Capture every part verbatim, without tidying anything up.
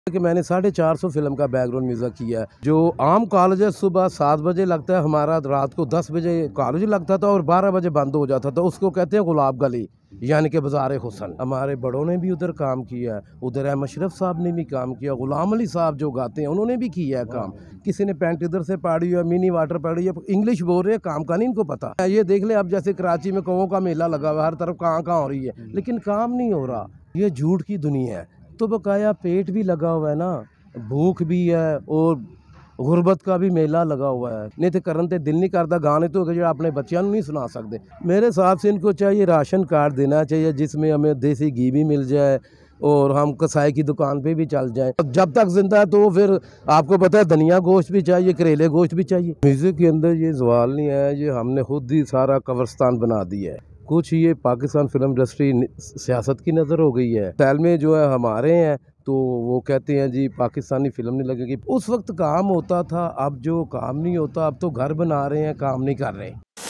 कि मैंने साढ़े चार सौ फिल्म का बैकग्राउंड म्यूज़िक किया है। जो आम कॉलेज है सुबह सात बजे लगता है, हमारा रात को दस बजे कॉलेज लगता था और बारह बजे बंद हो जाता था। उसको कहते हैं गुलाब गली, यानी कि बाज़ार हुसन। हमारे बड़ों ने भी उधर काम किया है, उधर है मशरफ साहब ने भी काम किया, गुलाम अली साहब जो गाते हैं उन्होंने भी किया है काम। किसी ने पैंट इधर से पाड़ी है, मिनी वाटर पड़ी है, इंग्लिश बोल रहे हैं, काम का नहीं इनको पता। ये देख ले अब जैसे कराची में कौओं का मेला लगा हुआ है, हर तरफ कहाँ कहाँ हो रही है, लेकिन काम नहीं हो रहा। ये झूठ की दुनिया है। तो बकाया पेट भी लगा हुआ है ना, भूख भी है और गुरबत का भी मेला लगा हुआ है। नहीं तो करन ते दिल नहीं करता गाने तो जो अपने बच्चों नहीं सुना सकते। मेरे हिसाब से इनको चाहिए राशन कार्ड देना चाहिए जिसमें हमें देसी घी भी मिल जाए और हम कसाई की दुकान पे भी चल जाएं। जब तक जिंदा है तो फिर आपको पता है धनिया गोश्त भी चाहिए, करेले गोश्त भी चाहिए। म्यूज़िक के अंदर ये सवाल नहीं है, ये हमने खुद ही सारा कब्रिस्तान बना दिया है। कुछ ये पाकिस्तान फिल्म इंडस्ट्री सियासत की नज़र हो गई है। स्टाइल में जो है हमारे हैं तो वो कहते हैं जी पाकिस्तानी फिल्म नहीं लगेगी। उस वक्त काम होता था, अब जो काम नहीं होता, अब तो घर बना रहे हैं, काम नहीं कर रहे।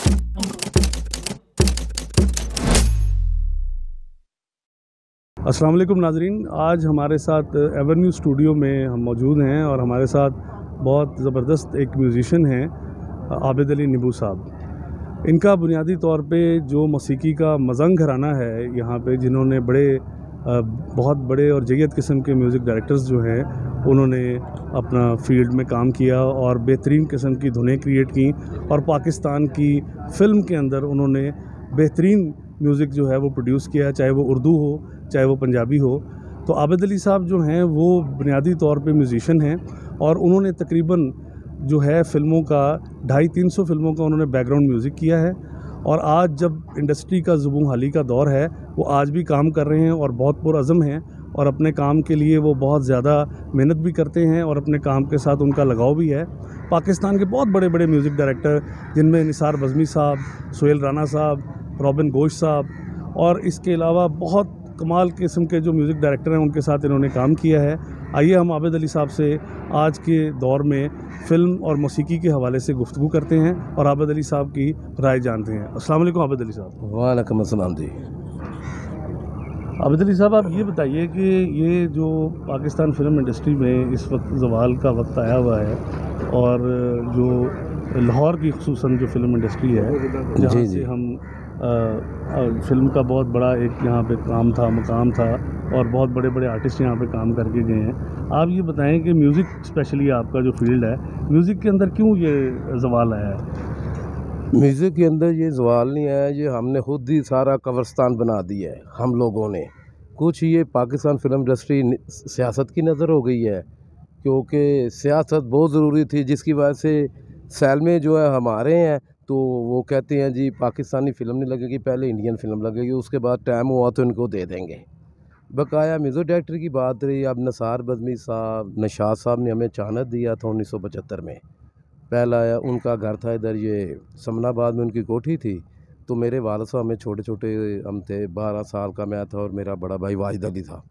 अस्सलाम वालेकुम नाजरीन, आज हमारे साथ एवेन्यू स्टूडियो में हम मौजूद हैं और हमारे साथ बहुत ज़बरदस्त एक म्यूज़िशियन हैं आबिद अली नीबू साहब। इनका बुनियादी तौर पे जो मौसीकी का मज़ंग घराना है यहाँ पे, जिन्होंने बड़े बहुत बड़े और जय्यद किस्म के म्यूज़िक डायरेक्टर्स जो हैं उन्होंने अपना फील्ड में काम किया और बेहतरीन किस्म की धुनें क्रिएट की और पाकिस्तान की फ़िल्म के अंदर उन्होंने बेहतरीन म्यूज़िक जो है वो प्रोड्यूस किया, चाहे वो उर्दू हो चाहे वो पंजाबी हो। तो आबिद अली साहब जो हैं वो बुनियादी तौर पे म्यूज़िशियन हैं और उन्होंने तकरीबन जो है फ़िल्मों का ढाई तीन सौ फिल्मों का उन्होंने बैकग्राउंड म्यूज़िक किया है। और आज जब इंडस्ट्री का ज़ुबून हाली का दौर है, वो आज भी काम कर रहे हैं और बहुत पुरअज़म हैं और अपने काम के लिए वो बहुत ज़्यादा मेहनत भी करते हैं और अपने काम के साथ उनका लगाव भी है। पाकिस्तान के बहुत बड़े बड़े म्यूज़िक डायरेक्टर जिनमें निसार बज़मी साहब, सुहेल राना साहब, रॉबिन गोश साहब और इसके अलावा बहुत कमाल किस्म के जो म्यूज़िक डायरेक्टर हैं उनके साथ इन्होंने काम किया है। आइए हम आबिद अली साहब से आज के दौर में फ़िल्म और मौसीकी के हवाले से गुफ्तगू करते हैं और आबिद अली साहब की राय जानते हैं। अस्सलाम वालेकुम आबिद अली साहब। वालेकुम अस्सलाम जी। आबिद अली साहब, आप ये बताइए कि ये जो पाकिस्तान फिल्म इंडस्ट्री में इस वक्त ज़वाल का वक्त आया हुआ है और जो लाहौर की खुसूसन जो फिल्म इंडस्ट्री है जहाँ से हम आ, आ, फिल्म का बहुत बड़ा एक यहाँ पे काम था, मकाम था और बहुत बड़े बड़े आर्टिस्ट यहाँ पे काम करके गए हैं। आप ये बताएं कि म्यूज़िक स्पेशली आपका जो फील्ड है, म्यूज़िक के अंदर क्यों ये सवाल आया है? म्यूज़िक के अंदर ये सवाल नहीं है, ये हमने खुद ही सारा कब्रिस्तान बना दिया है हम लोगों ने। कुछ ये पाकिस्तान फिल्म इंडस्ट्री सियासत की नज़र हो गई है, क्योंकि सियासत बहुत ज़रूरी थी जिसकी वजह से सैल में जो है हमारे हैं तो वो कहते हैं जी पाकिस्तानी फ़िल्म नहीं लगेगी, पहले इंडियन फ़िल्म लगेगी, उसके बाद टाइम हुआ तो इनको दे देंगे। बकाया म्यूज़िक डायरेक्टर की बात रही, अब निसार बज़मी साहब, नशाद साहब ने हमें चानत दिया था उन्नीस सौ पचहत्तर में। पहला उनका घर था इधर ये समनाबाद में, उनकी कोठी थी। तो मेरे वालिद साहब हमें छोटे छोटे हम थे, बारह साल का मैं था और मेरा बड़ा भाई वाहिद अली था।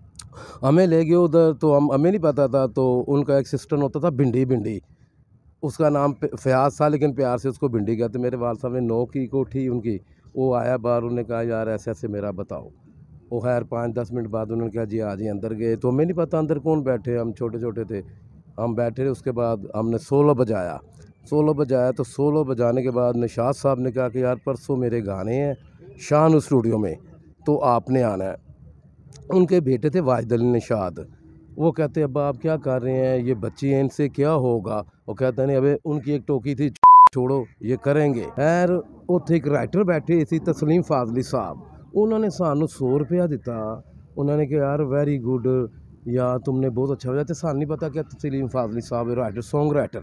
हमें ले गए उधर, तो हम हमें नहीं पता था। तो उनका एक सिस्टम होता था भिंडी भिंडी, उसका नाम फयाज था लेकिन प्यार से उसको भिंडी कहते। मेरे वालिद साहब ने नौ की कोठी उनकी, वो आया बाहर, उन्होंने कहा यार ऐसे ऐसे मेरा बताओ। वो खैर पाँच दस मिनट बाद उन्होंने कहा जी आज ही अंदर गए। तो हमें नहीं पता अंदर कौन बैठे, हम छोटे छोटे थे, हम बैठे रहे। उसके बाद हमने सोलो बजाया सोलो बजाया तो सोलो बजाने के बाद निशाद साहब ने कहा कि यार परसों मेरे गाने हैं शान स्टूडियो में, तो आपने आना है। उनके बेटे थे वाहिद अली निशाद, वो कहते अब्बा आप क्या कर रहे हैं, ये बच्ची हैं, इनसे क्या होगा। वो कहते नहीं, अबे उनकी एक टोकी थी, छोड़ो ये करेंगे। खैर उत्थे एक राइटर बैठे सी तस्लीम फाजली साहब, उन्होंने सानू सौ रुपया दिता। उन्होंने कहा यार वेरी गुड, या तुमने बहुत अच्छा बजाया। तो सानू नहीं पता क्या तस्लीम फाजली साहब राइटर सॉन्ग राइटर।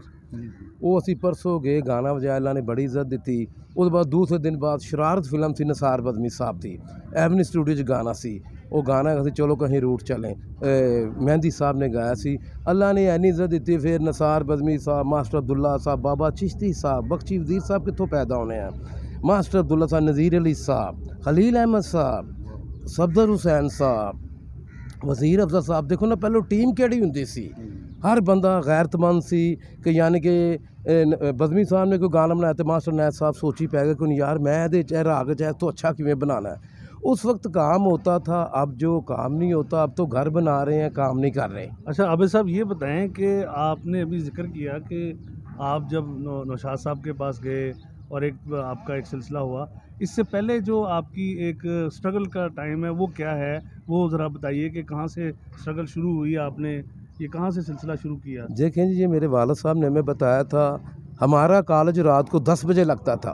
वो असी परसों गए, गाना बजाया, अल्लाह ने बड़ी इज्जत दी। उसके बाद दूसरे दिन बाद शरारत फिल्म थी, निसार बज़मी साहब थी, एवेन्यू स्टूडियो च गाना सी। वो गाना सी चलो कहीं रूट चलें, मेहंदी साहब ने गाया सी। अल्लाह ने इन्नी इज्जत दी। फिर निसार बज़मी साहब, मास्टर अब्दुल्ला साहब, बाबा चिश्ती साहब, बख्शी वज़ीर साहब कितों पैदा होने हैं, मास्टर अब्दुल्ला साहब, नज़ीर अली साहब, खलील अहमद साहब, सफदर हुसैन साहब, वज़ीर अफजल साहब। देखो ना पहले टीम केड़ी हुंदी सी, हर बंदा गैरतमंद सी कि यानी कि बज़मी साहब ने कोई गाना बनाया तो मास्टर नैद साहब सोची पै गए कि यार मैं ये राग चाहे तो अच्छा किवें बनाना है। उस वक्त काम होता था, अब जो काम नहीं होता, अब तो घर बना रहे हैं, काम नहीं कर रहे। अच्छा आबिद साहब, ये बताएं कि आपने अभी जिक्र किया कि आप जब नौ नौशाद साहब के पास गए और एक आपका एक सिलसिला हुआ, इससे पहले जो आपकी एक स्ट्रगल का टाइम है वो क्या है, वो ज़रा बताइए कि कहाँ से स्ट्रगल शुरू हुई, आपने ये कहाँ से सिलसिला शुरू किया? देखें जी, ये मेरे वालिद साहब ने हमें बताया था, हमारा कॉलेज रात को दस बजे लगता था।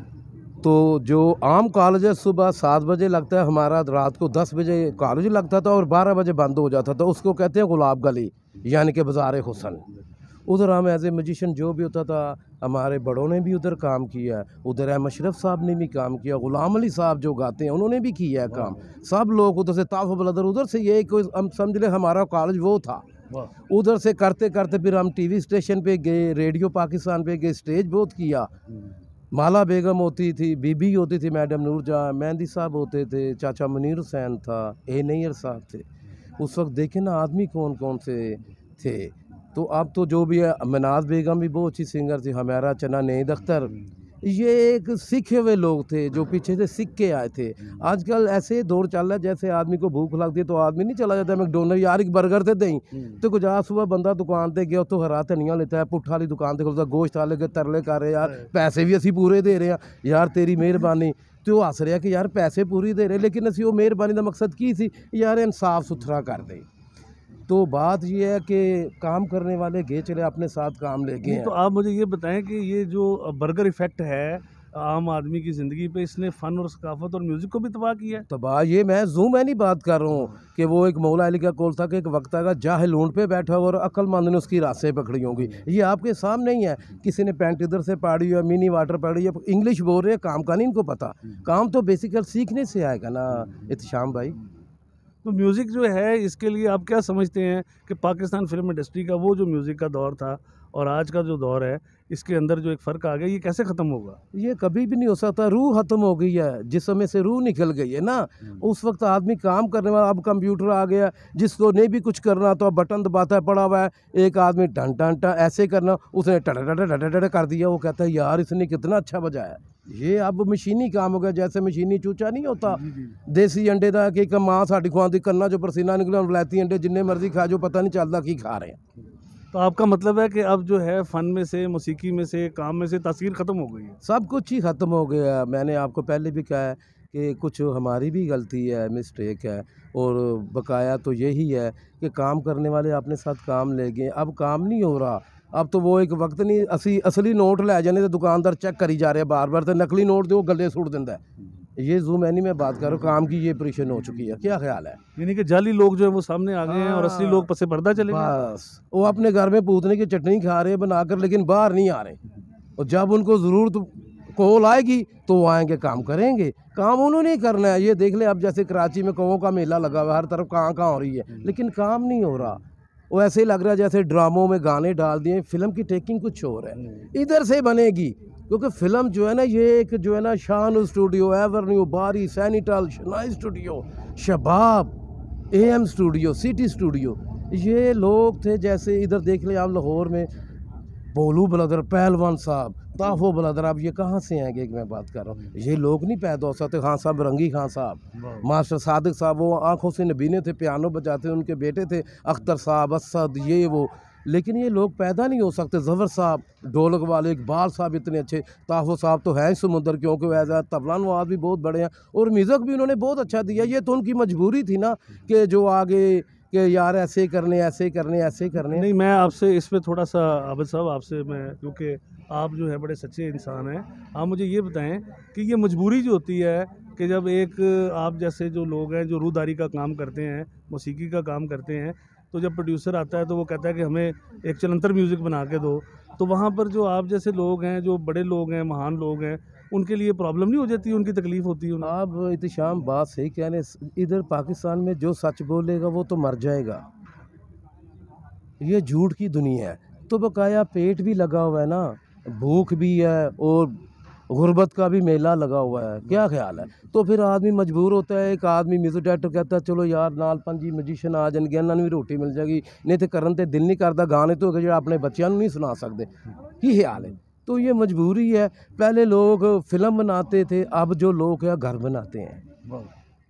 तो जो आम कॉलेज है सुबह सात बजे लगता है, हमारा रात को दस बजे कॉलेज लगता था और बारह बजे बंद हो जाता था। उसको कहते हैं गुलाब गली, यानी कि बाज़ार हुसन। उधर हम एज ए म्यूजिशियन जो भी होता था, हमारे बड़ों ने भी उधर काम किया है, उधर है मशरफ साहब ने भी काम किया, गुलाम अली साहब जो गाते हैं उन्होंने भी किया है काम। सब लोग उधर से ताफ़ बलदर, उधर से ये कोई हम समझ ले हमारा कॉलेज वो था। उधर से करते करते फिर हम टीवी स्टेशन पे गए, रेडियो पाकिस्तान पे गए, स्टेज बहुत किया। माला बेगम होती थी, बीबी होती थी, मैडम नूरजहां, मेहंदी साहब होते थे, चाचा मुनीर हुसैन था, ए नैयर साहब थे। उस वक्त देखे ना आदमी कौन कौन से थे। तो अब तो जो भी है, मनाज बेगम भी बहुत अच्छी सिंगर थी, हमारा चना नेद अख्तर, ये एक सीखे हुए लोग थे जो पीछे से सीख के आए थे। आजकल ऐसे दौर चल रहा है जैसे आदमी को भूख लगती है तो आदमी नहीं चला जाता मैकडोनल्ड, यार एक बर्गर दे दें तो कुछ आज सुबह बंदा दुकान पे गया तो हरा धनिया लेता है, पुट्ठा वाली दुकान पे खुलता, गोश्त वाले के तरले कर रहे यार पैसे भी असी पूरे दे रहे हैं, यार तेरी मेहरबानी। तो हस रहा कि यार पैसे पूरी दे रहे, लेकिन असी वो मेहरबानी का मकसद की सी, यार इंसाफ सुथरा कर दे। तो बात ये है कि काम करने वाले गे चले अपने साथ काम लेके हैं। तो आप मुझे ये बताएं कि ये जो बर्गर इफेक्ट है आम आदमी की ज़िंदगी पे, इसने फ़न और सकाफत और म्यूज़िक को भी तबाह किया है। तबाह ये मैं जूम है नहीं बात कर रहा हूँ कि वो एक मौला अली का कौल था कि एक वक्त आएगा जाहिल ऊँट पे बैठा हुआ और अक्लमंद ने उसकी रास्ते पकड़ी होंगी। ये आपके सामने ही है, किसी ने पैंट इधर से पाड़ी है, मिनी वाटर पाड़ी है, इंग्लिश बोल रहे हैं, काम का नहीं इनको पता। काम तो बेसिकल सीखने से आएगा ना इत्शाम भाई। तो म्यूज़िक जो है इसके लिए आप क्या समझते हैं कि पाकिस्तान फिल्म इंडस्ट्री का वो जो म्यूज़िक का दौर था और आज का जो दौर है, इसके अंदर जो एक फ़र्क आ गया, ये कैसे ख़त्म होगा? ये कभी भी नहीं हो सकता। रूह ख़त्म हो गई है, जिस्म से रूह निकल गई है ना। उस वक्त आदमी काम करने वाला, अब कंप्यूटर आ गया, जिसको नहीं भी कुछ करना तो बटन दबाता है, पड़ा हुआ है एक आदमी टन टन टन ऐसे करना, उसने टट टट टट टट कर दिया, वो कहता है यार इसने कितना अच्छा बजाया। ये अब मशीनी काम हो गया, जैसे मशीनी चूचा नहीं होता देसी अंडे का कि एक माँ साड़ी खुआती करना जो पसीना निकले, वलैती अंडे जिन्ने मर्जी खा जो पता नहीं चलता कि खा रहे हैं। तो आपका मतलब है कि अब जो है फ़न में से, मौसीकी में से, काम में से तासीर ख़त्म हो गई है? सब कुछ ही ख़त्म हो गया। मैंने आपको पहले भी कहा है कि कुछ हमारी भी गलती है, मिस्टेक है, और बकाया तो यही है कि काम करने वाले अपने साथ काम ले गए। अब काम नहीं हो रहा। अब तो वो एक वक्त नहीं, असी असली नोट लै जाने तो दुकानदार चेक करी जा रहे हैं बार बार, तो नकली नोट दे वो गले सुट देता है। ये जूम एनी में बात कर रहा हूँ, काम की ये परेशान हो चुकी है। क्या ख्याल है? यानी कि जाली लोग जो है वो सामने आ गए हैं और असली लोग पसे पर्दा चले गए। बस वो अपने घर में पूतने की चटनी खा रहे हैं बनाकर, लेकिन बाहर नहीं आ रहे। और जब उनको ज़रूरत कॉल आएगी तो वो आएंगे, काम करेंगे। काम उन्होंने ही करना है। ये देख ले, अब जैसे कराची में कौओं का मेला लगा हुआ है, हर तरफ कहाँ कहाँ हो रही है, लेकिन काम नहीं हो रहा। वो ऐसे ही लग रहा है जैसे ड्रामों में गाने डाल दिए, फिल्म की टेकिंग कुछ और है, इधर से बनेगी। क्योंकि फिल्म जो है ना, ये एक जो है ना शान स्टूडियो, एवरन्यू, बारी, सैनिटल, शनाई studio, Shabab, AM studio, city studio, ये लोग थे। जैसे इधर देख ले आप लाहौर में बोलू बलदर, पहलवान साहब, ताफो बलदर, अब ये कहाँ से आएंगे? एक मैं बात कर रहा हूँ, ये लोग नहीं पैदा हो सकते। खान साहब, रंगी खान साहब, मास्टर सादिक साहब, वो आंखों से नबीने थे, पियानो बजाते, उनके बेटे थे अख्तर साहब, असद, ये वो, लेकिन ये लोग पैदा नहीं हो सकते। जफर साहब, ढोलक वाले, इकबाल साहब इतने अच्छे, ताफो साहब तो है समुंदर, क्योंकि वैसा तबला नवाज भी बहुत बड़े हैं और म्यूज़िक भी उन्होंने बहुत अच्छा दिया। ये तो उनकी मजबूरी थी ना कि जो आगे कि यार ऐसे करने ऐसे करने ऐसे करने। नहीं, मैं आपसे इस पे थोड़ा सा आबिद साहब, आपसे मैं, क्योंकि आप जो है बड़े सच्चे इंसान हैं, आप मुझे ये बताएं कि ये मजबूरी जो होती है कि जब एक आप जैसे जो लोग हैं जो रूदारी का काम करते हैं, मौसीकी का काम करते हैं, तो जब प्रोड्यूसर आता है तो वो कहता है कि हमें एक चलंतर म्यूज़िक बना के दो, तो वहाँ पर जो आप जैसे लोग हैं, जो बड़े लोग हैं, महान लोग हैं, उनके लिए प्रॉब्लम नहीं हो जाती, उनकी तकलीफ़ होती है? आप इत्शाम बात सही कहने, इधर पाकिस्तान में जो सच बोलेगा वो तो मर जाएगा। ये झूठ की दुनिया है। तो बकाया पेट भी लगा हुआ है ना, भूख भी है और गुर्बत का भी मेला लगा हुआ है। क्या ख्याल है? तो फिर आदमी मजबूर होता है। एक आदमी म्यूजिक डायरेक्टर कहता है चलो यार नाल पंजी म्यूजिशियन आ जाएंगे, इन्होंने भी रोटी मिल जाएगी, नहीं तो करन ते दिल नहीं करता। गाने तो जो अपने बच्चों नहीं सुना सकते। की ख्याल है? तो ये मजबूरी है। पहले लोग फिल्म बनाते थे, अब जो लोग हैं घर बनाते हैं।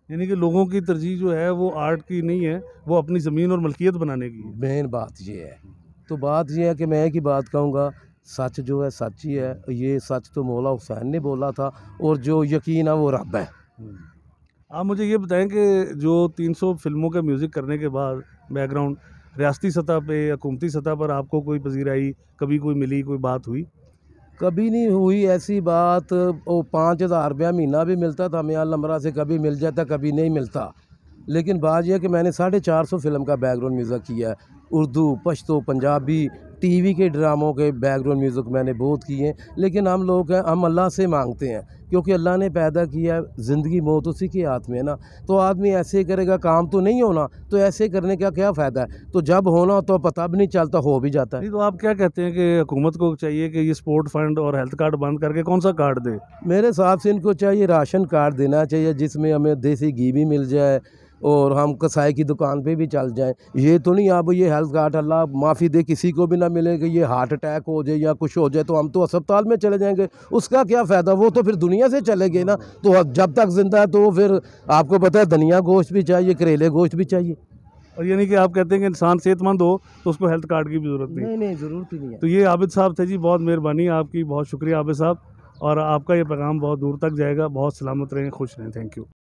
यानी कि लोगों की तरजीह जो है वो आर्ट की नहीं है, वो अपनी ज़मीन और मलकियत बनाने की है। मेन बात ये है। तो बात ये है कि मैं एक ही बात कहूँगा, सच जो है सच ही है। ये सच तो मौला हुसैन ने बोला था, और जो यकीन है वो रब है। आप मुझे ये बताएं कि जो तीन सौ फिल्मों का म्यूज़िक करने के बाद बैकग्राउंड रियासती सतह पे या हुकूमती सतह पर आपको कोई पजीराई कभी कोई मिली, कोई बात हुई? कभी नहीं हुई ऐसी बात। वो पाँच हज़ार रुपया महीना भी मिलता था मियां लमरा से, कभी मिल जाता कभी नहीं मिलता। लेकिन बात यह है कि मैंने साढ़े चार सौ फिल्म का बैकग्राउंड म्यूज़िक किया है। उर्दू, पश्तो, पंजाबी, टीवी के ड्रामों के बैकग्राउंड म्यूज़िक मैंने बहुत किए हैं। लेकिन हम लोग हैं, हम अल्लाह से मांगते हैं, क्योंकि अल्लाह ने पैदा किया है, ज़िंदगी मौत उसी के हाथ में है ना। तो आदमी ऐसे ही करेगा, काम तो नहीं होना, तो ऐसे करने का क्या फ़ायदा है। तो जब होना तो पता भी नहीं चलता, हो भी जाता है। नहीं, तो आप क्या कहते हैं कि हुकूमत को चाहिए कि ये स्पोर्ट फंड और हेल्थ कार्ड बंद करके कौन सा कार्ड दे? मेरे हिसाब से इनको चाहिए राशन कार्ड देना चाहिए, जिसमें हमें देसी घी भी मिल जाए और हम कसाई की दुकान पे भी चल जाएं। ये तो नहीं अब ये हेल्थ कार्ड अल्लाह माफ़ी दे किसी को भी ना मिले कि ये हार्ट अटैक हो जाए या कुछ हो जाए तो हम तो अस्पताल में चले जाएंगे। उसका क्या फ़ायदा, वो तो फिर दुनिया से चले गए ना। तो अब जब तक ज़िंदा है तो फिर आपको पता है धनिया गोश्त भी चाहिए, करेले गोश्त भी चाहिए। और यानी कि आप कहते हैं कि इंसान सेहतमंद हो तो उसको हेल्थ कार्ड की भी ज़रूरत नहीं। नहीं नहीं ज़रूरत ही नहीं है। तो ये आबिद साहब थे जी, बहुत मेहरबानी आपकी, बहुत शुक्रिया आबिद साहब। और आपका ये पैगाम बहुत दूर तक जाएगा। बहुत सलामत रहें, खुश रहें। Thank you.